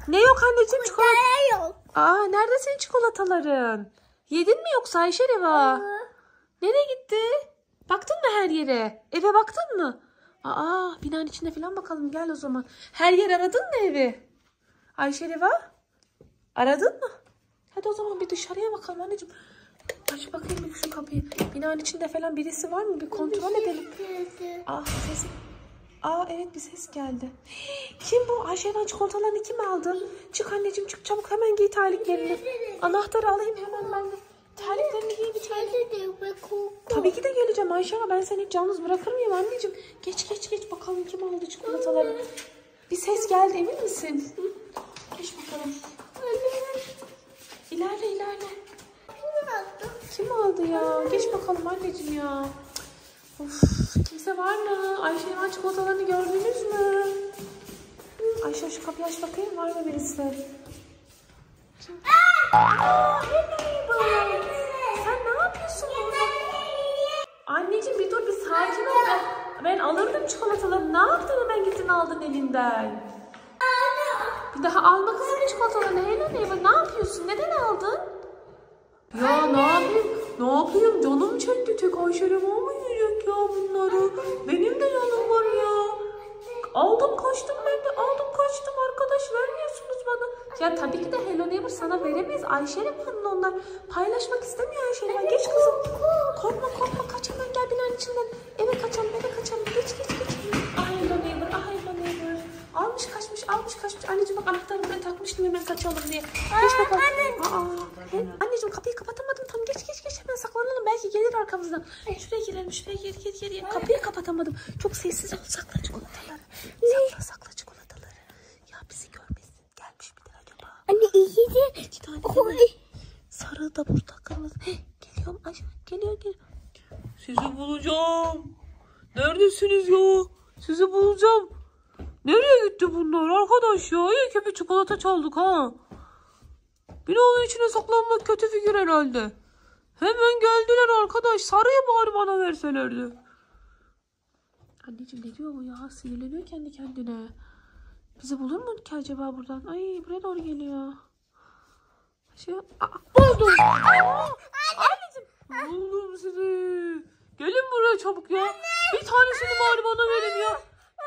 Ne yok anneciğim? Çikolata yok. Aa, nerede senin çikolataların? Yedin mi yoksa Ayşe Reva? Nereye gitti? Baktın mı her yere? Eve baktın mı? Aa, binanın içine falan bakalım, gel o zaman. Her yer aradın mı evi? Ayşe Reva? Aradın mı? Hadi o zaman bir dışarıya bakalım anneciğim. Aç bakayım bir şu kapıyı. Binanın içinde falan birisi var mı? Bir kontrol edelim. Ses. Evet, bir ses geldi. Kim bu? Ayşe'den çikolatalarını kim aldı? Çık anneciğim, çık çabuk, hemen giy terliklerini. Anahtarı alayım hemen ben de. Terliklerini giy bir tane. Tabii ki de geleceğim Ayşe, ben seni hiç yalnız bırakır mıyım anneciğim? Geç bakalım kim aldı çikolataları. Bir ses geldi, emin misin? Geç bakalım. İlerle. Kim aldı ya? Geç bakalım anneciğim ya. Of, kimse var mı? Ayşe'nin çikolatalarını gördünüz mü? Ayşe şu kapıyı aç bakayım, var mı birisi? Kim? Sen ne yapıyorsun burada? Anneciğim bir dur, bir sakin ol. Ben alırdım çikolataları. Ne yaptın, hemen gittin aldın elinden? Bir daha alma kızım çikolatalarını. Ne yapıyorsun? Neden aldın? Ya ne yapayım? Canım çekti. Tek Ayşe Reva mı yiyecek ya bunları? Benim de canım var ya. Aldım kaçtım arkadaş, vermiyorsunuz bana. Ya tabii ki de Hello Neighbor sana veremeyiz. Ayşe Reva'nın onlar. Paylaşmak istemiyor Ayşe Reva. Geç kızım. Korkma, kaç hemen, gel binanın içinden. Eve kaçalım. Geç. Hello Neighbor. Almış kaçmış. Anneciğim bak, anahtarı buraya takmıştım, hemen kaçalım diye. Geç bakalım. Anneciğim kapıyı kapatamadım. Tam geç. Hemen saklanalım. Belki gelir arkamızdan. Şuraya girelim. Gir. Kapıyı kapatamadım. Çok sessiz ol. Sakla çikolataları. Sakla çikolataları. Ya bizi görmesin. Gelmiş midir acaba? Anne iyi. 2 tane de sarı da burada, kırmızı. Geliyorum Ayşe. Geliyor. Sizi bulacağım. Neredesiniz ya? Sizi bulacağım. Nereye gitti bunlar arkadaş ya? İyi ki bir çikolata çaldık ha. Binanın içine saklanmak kötü fikir herhalde. Hemen geldiler arkadaş. Sarıyı bari bana verselerdi. Anneciğim ne diyor bu ya? Sinirleniyor kendi kendine. Bizi bulur mu ki acaba buradan? Ay, buraya doğru geliyor. Buldum. Anneciğim. Buldum sizi. Gelin buraya çabuk ya. Bir tanesini bari bana verin ya.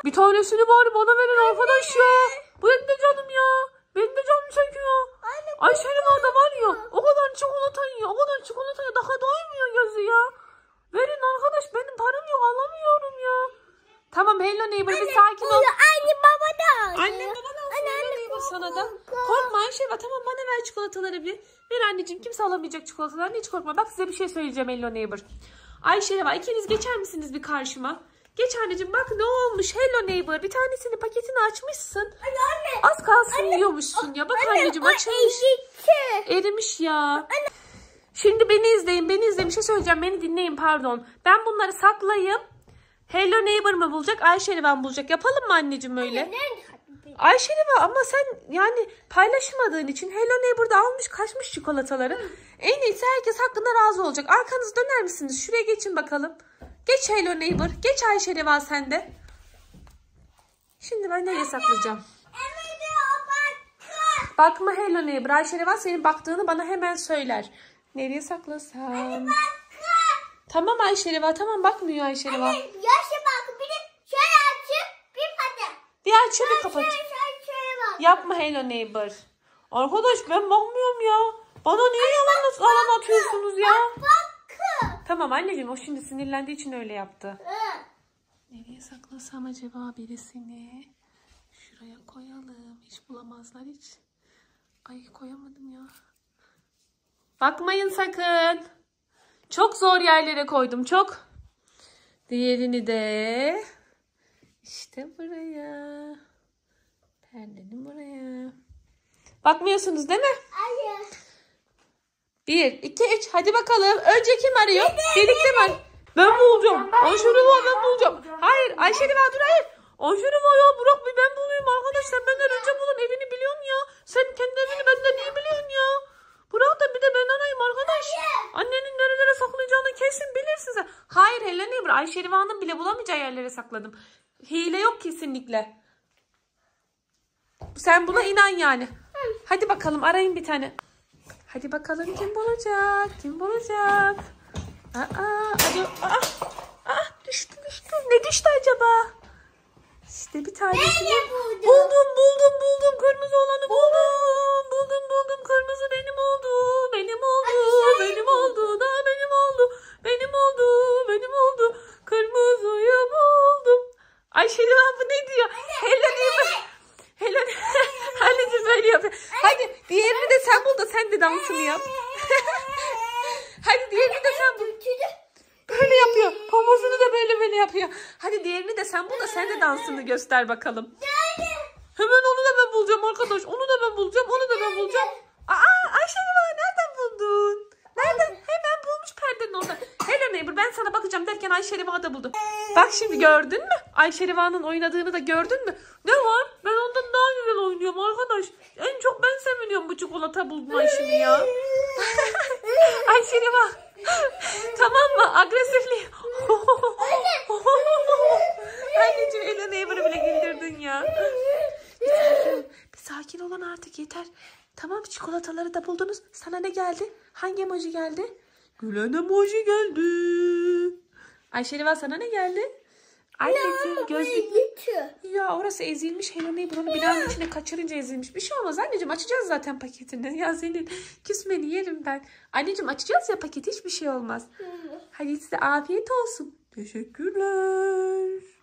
Arkadaş ya. Bu benim de canım ya. Benim de canım çekiyor. Ayşe Reva da var ya. O kadar çikolataya daha doymuyor gözü ya. Verin arkadaş, benim param yok, alamıyorum ya. Tamam Hello Neighbor, bir sakin ol. Anne baba da. Annem baban alsın Hello Neighbor sana da. Korkma Ayşe Reva, tamam, bana ver çikolataları bir. Ver anneciğim, kimse alamayacak çikolatalarını, hiç korkma. Bak size bir şey söyleyeceğim Hello Neighbor. Ayşe Reva, ikiniz geçer misiniz bir karşıma? Geç anneciğim, bak ne olmuş Hello Neighbor. Bir tanesini, paketini açmışsın. Anne. Az kalsın yiyormuşsun ya. Bak anneciğim, açılmış. Erimiş ya. Şimdi beni izleyin. Bir şey söyleyeceğim. Beni dinleyin, pardon. Ben bunları saklayayım. Hello Neighbor mı bulacak? Ayşe Reva mı bulacak? Yapalım mı anneciğim öyle? Ayşe Reva, ama sen yani paylaşmadığın için Hello Neighbor da almış kaçmış çikolataları. En iyisi herkes hakkında razı olacak. Arkanızı döner misiniz? Şuraya geçin bakalım. Geç Hello Neighbor. Geç Ayşe Reva sen de. Şimdi ben nereye saklayacağım? Bakma Hello Neighbor. Ayşe Reva senin baktığını bana hemen söyler. Nereye saklasam? Tamam Ayşe Reva, tamam, bakmıyor Ayşe Reva. Yaşa bak, bir de şöyle açıp bir patı. Bir açıyor bir kapat. Yapma Hello Neighbor. Arkadaş ben bakmıyorum ya. Bana niye yalan atıyorsunuz ya? Tamam anneciğim, o şimdi sinirlendiği için öyle yaptı. Nereye saklasam acaba birisini? Şuraya koyalım. Hiç bulamazlar hiç. Ay, koyamadım ya. Bakmayın sakın. Çok zor yerlere koydum, çok. Diğerini de işte buraya. Perdenin buraya. Bakmıyorsunuz değil mi? Hayır. 1, 2, 3. Hadi bakalım. Önce kim arıyor? Birlikte mi? Ben bulacağım. Ayşe Reva, ben bulacağım. Hayır Ayşe Reva, dur, hayır. Ayşe Reva ya, bırak bir ben bulayım arkadaş. Sen benden önce bulun, evini biliyorsun ya. Sen kendi evini benden iyi biliyorsun ya. Bırak da bir de ben arayayım arkadaş. Annenin nerelere saklayacağını kesin bilirsin sen. Hayır Hello Neighbor, Ayşe Reva'nın bile bulamayacağı yerlere sakladım. Hile yok kesinlikle. Sen buna inan yani. Hadi bakalım arayın bir tane. Hadi bakalım kim bulacak? Kim bulacak? Düştü. Ne düştü acaba? İşte bir tanesini buldum. Kırmızı olanı buldum. Buldum. Kırmızı benim oldu. Benim oldu. Kırmızıyı buldum. Ay Şerivan bu ne diyor? Hello. Anneciğim böyle yapıyor. Hadi diğerini de sen bul da sen de dansını yap. Hadi diğerini de sen bul. Böyle yapıyor. Poposunu da böyle yapıyor. Hadi diğerini de sen bul da sen de dansını göster bakalım. Hemen onu da ben bulacağım arkadaş. Onu da ben bulacağım. Ayşe nereden buldun? Nereden? Hemen bulmuş perdenin orada. Hello neighbor, ben sana bakacağım derken Ayşe Riva da buldu. Bak şimdi gördün mü? Ayşe Riva'nın oynadığını da gördün mü? Ne var? Ben ondan daha güzel oynuyorum arkadaş. En çok ben seviniyorum bu çikolata bulma işini ya. Ayşe Riva. Tamam mı? Agresifli. Anneciğim Hello neighbor'ı bile güldürdün ya. Bir sakin olun artık yeter. Tamam, çikolataları da buldunuz. Sana ne geldi? Hangi emoji geldi? Gülen emoji geldi. Ayşe Riva sana ne geldi? Anneciğim gözlük. Ya orası ezilmiş. Hello neighbor onu binanın içine kaçırınca ezilmiş. Bir şey olmaz anneciğim, açacağız zaten paketini. Ya senin küsmeni yerim ben. Anneciğim açacağız ya paketi, hiçbir şey olmaz. Hadi size afiyet olsun. Teşekkürler.